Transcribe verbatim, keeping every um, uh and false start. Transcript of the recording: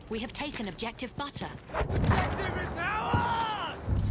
We have taken objective butter. Objective is now ours!